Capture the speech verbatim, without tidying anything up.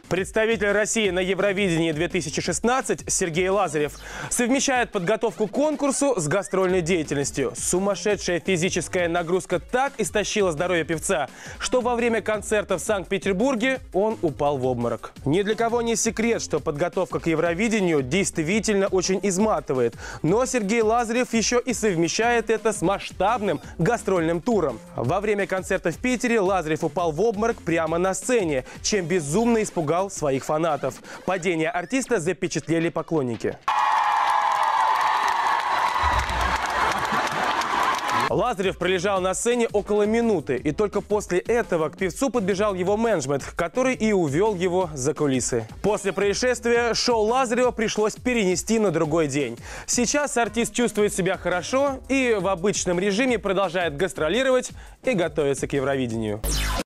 Представитель России на Евровидении две тысячи шестнадцать Сергей Лазарев совмещает подготовку к конкурсу с гастрольной деятельностью. Сумасшедшая физическая нагрузка так истощила здоровье певца, что во время концерта в Санкт-Петербурге он упал в обморок. Ни для кого не секрет, что подготовка к Евровидению действительно очень изматывает. Но Сергей Лазарев еще и совмещает это с масштабным гастрольным туром. Во время концерта в Питере Лазарев упал в обморок прямо на сцене, чем безумно испугал своих фанатов. Падение артиста запечатлели поклонники. Лазарев пролежал на сцене около минуты, и только после этого к певцу подбежал его менеджмент, который и увел его за кулисы. После происшествия шоу Лазарева пришлось перенести на другой день. Сейчас артист чувствует себя хорошо и в обычном режиме продолжает гастролировать и готовится к Евровидению.